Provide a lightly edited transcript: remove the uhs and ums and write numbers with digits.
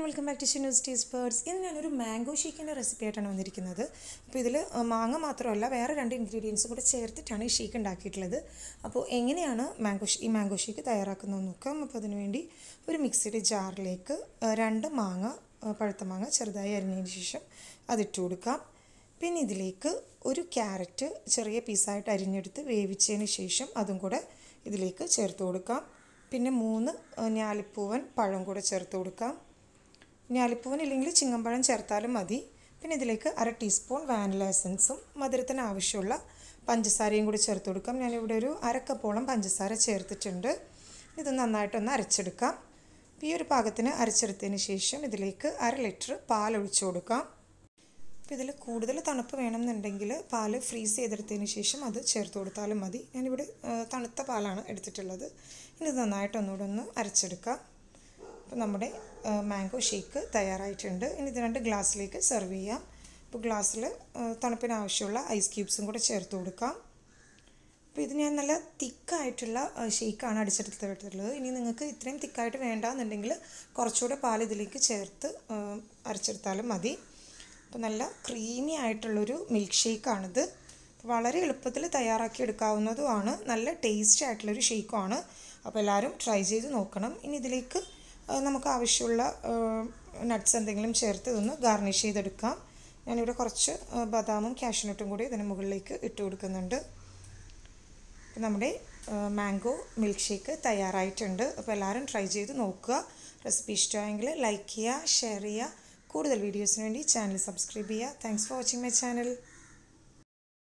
Welcome back to Shinu's taste buds. ഇന്ന് ഞാനൊരു mango ഷേക്കിൻ്റെ recipe ആയിട്ടാണ് വന്നിരിക്കുന്നത്. അപ്പോൾ ഇതിൽ മാങ്ങ മാത്രമല്ല വേറെ 2 ഇൻഗ്രീഡിയൻസും കൂടെ ചേർത്തിട്ടാണ് ഈ ഷേക്ക് ഉണ്ടാക്കിയിട്ടുള്ളത്. അപ്പോൾ എങ്ങനെയാണ് ഈ മാംഗോ ഷേക്ക് തയ്യാറാക്കുന്നതെന്ന് നോക്കാം. അപ്പോൾ അതിനുവേണ്ടി ഒരു മിക്സിയുടെ ജാറിലേക്ക് 2 മാങ്ങ, പഴുത്ത മാങ്ങ ചെറുതായി അരിഞ്ഞതിന് ശേഷം അതിട്ട് കൊടുക്കാം. പിന്നെ ഇതിലേക്ക് ഒരു ക്യാരറ്റ് ചെറിയ പീസായിട്ട് അരിഞ്ഞെടുത്ത് വേവിച്ചതിന് ശേഷം അതും കൂടെ ഇതിലേക്ക് ചേർത്ത് കൊടുക്കാം. പിന്നെ 3 ഞാലിപ്പൂവൻ പഴം കൂടെ ചേർത്ത് കൊടുക്കാം. ഞാലിപ്പൂവൻ ഇല്ലെങ്കിൽ ചിങ്ങമ്പഴം ചേർത്താലും മതി. പിന്നെ ഇതിലേക്ക് 1/2 ടീസ്പൂൺ വാനില എസൻസും മധുരത്തിന് ആവശ്യമുള്ള പഞ്ചസാരയും കൂടി ചേർത്ത് കൊടുക്കാം. ഞാനിവിടെ ഒരു 1/2 കപ്പോളം പഞ്ചസാര ചേർത്തിട്ടുണ്ട്. ഇത് നന്നായിട്ടൊന്ന് അരച്ചെടുക്കാം. ഈ ഒരു പാകത്തിന് അരച്ചെടുത്തതിന് ശേഷം ഇതിലേക്ക് 1/2 ലിറ്റർ പാൽ ഒഴിച്ചു കൊടുക്കാം. അപ്പോൾ ഇതിൽ കൂടുതൽ തണുപ്പ് വേണമെന്നുണ്ടെങ്കിൽ പാൽ ഫ്രീസ് ചെയ്തെടുത്തതിന് ശേഷം അത് ചേർത്ത് കൊടുത്താലും മതി. ഞാനിവിടെ തണുത്ത പാലാണ് എടുത്തിട്ടുള്ളത്. ഇനി ഇത് നന്നായിട്ടൊന്നുകൂടെ ഒന്ന് അരച്ചെടുക്കാം. അപ്പോൾ നമ്മുടെ മാംഗോ ഷേക്ക് തയ്യാറായിട്ടുണ്ട്. ഇനി ഇത് 2 ഗ്ലാസ്സിലേക്ക് സെർവ് ചെയ്യാം. അപ്പോൾ ഗ്ലാസ്സിൽ തണുപ്പിന് ആവശ്യമുള്ള ഐസ് ക്യൂബ്സും കൂടെ ചേർത്ത് കൊടുക്കാം. അപ്പോൾ ഇത് ഞാൻ നല്ല തിക്കായിട്ടുള്ള ഷേക്കാണ് അടിച്ചെടുത്തിട്ടുള്ളത്. ഇനി നിങ്ങൾക്ക് ഇത്രയും തിക്കായിട്ട് വേണ്ടാന്നുണ്ടെങ്കിൽ കുറച്ചുകൂടെ പാൽ ഇതിലേക്ക് ചേർത്ത് അരച്ചെടുത്താലും മതി. അപ്പോൾ നല്ല ക്രീമി ആയിട്ടുള്ളൊരു മിൽക്ക് ഷേക്കാണിത്. വളരെ എളുപ്പത്തിൽ തയ്യാറാക്കി എടുക്കാവുന്നതുമാണ്. നല്ല ടേസ്റ്റി ആയിട്ടുള്ളൊരു ഷേക്കുമാണ്. അപ്പോൾ എല്ലാവരും ട്രൈ ചെയ്ത് നോക്കണം. ഇനി ഇതിലേക്ക് നമുക്ക് ആവശ്യമുള്ള നട്ട്സ് എന്തെങ്കിലും ചേർത്ത് ഇതൊന്ന് ഗാർണിഷ് ചെയ്തെടുക്കാം. ഞാനിവിടെ കുറച്ച് ബദാമും കാഷ്യൂനട്ടും കൂടി ഇതിന് മുകളിലേക്ക് ഇട്ട് കൊടുക്കുന്നുണ്ട്. നമ്മുടെ മാംഗോ മിൽക്ക് ഷേക്ക് തയ്യാറായിട്ടുണ്ട്. അപ്പോൾ എല്ലാവരും ട്രൈ ചെയ്ത് നോക്കുക. റെസിപ്പി ഇഷ്ടമായെങ്കിൽ ലൈക്ക് ചെയ്യുക, ഷെയർ ചെയ്യുക. കൂടുതൽ വീഡിയോസിന് വേണ്ടി ചാനൽ സബ്സ്ക്രൈബ് ചെയ്യുക. Thanks for watching my channel.